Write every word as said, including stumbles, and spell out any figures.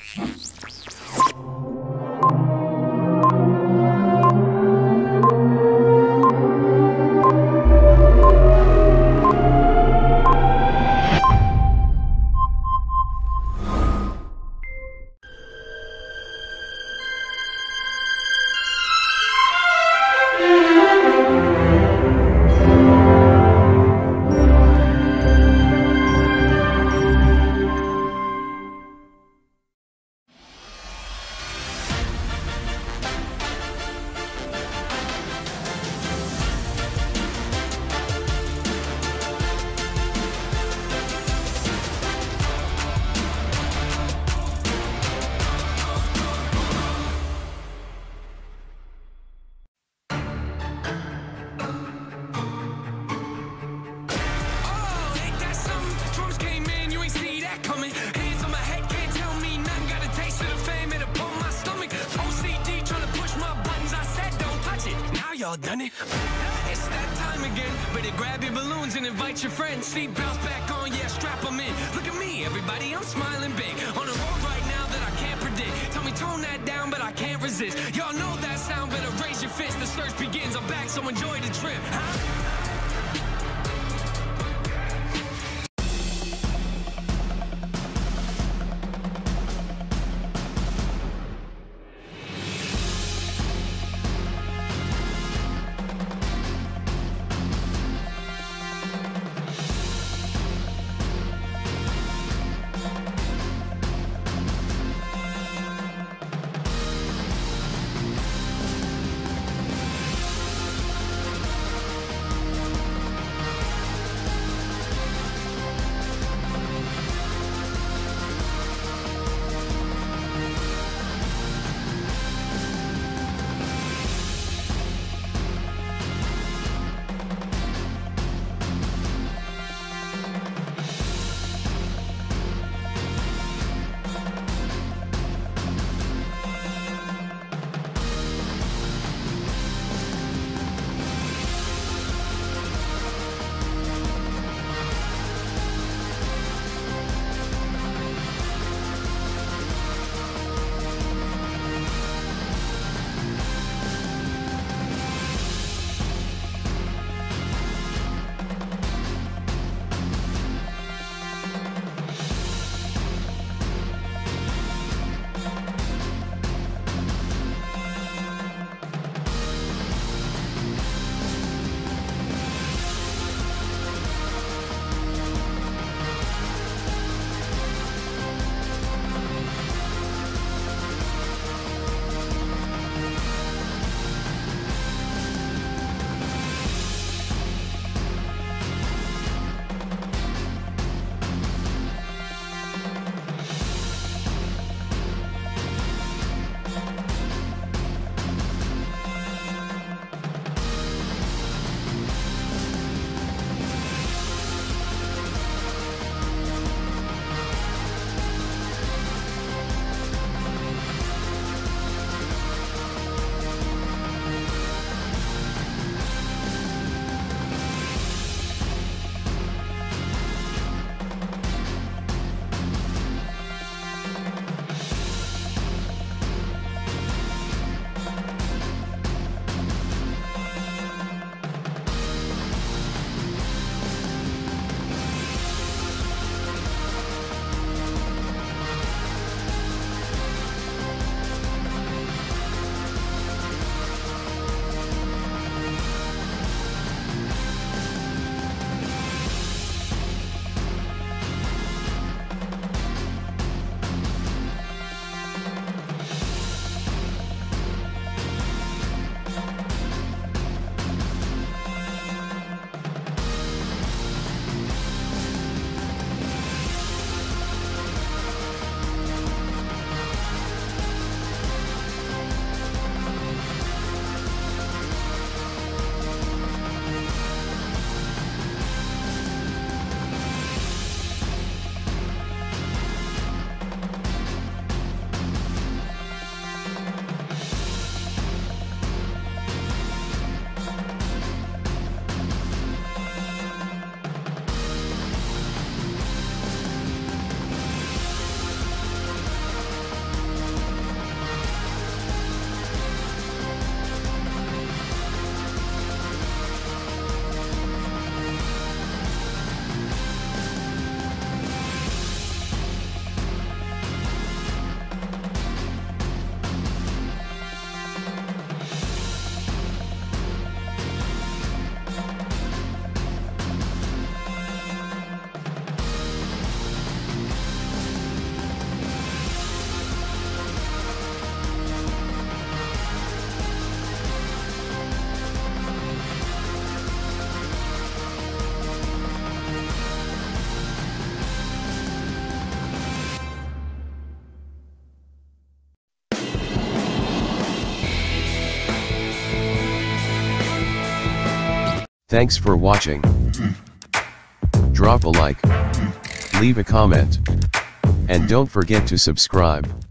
Y'all done it? It's that time again. Better grab your balloons and invite your friends. Seat belts back on, yeah, strap them in. Look at me, everybody, I'm smiling big. On a road right now that I can't predict. Tell me tone that down, but I can't resist. Y'all know that sound, better raise your fist. The search begins, I'm back, so enjoy the trip, huh? Thanks for watching. Drop a like, leave a comment, and don't forget to subscribe.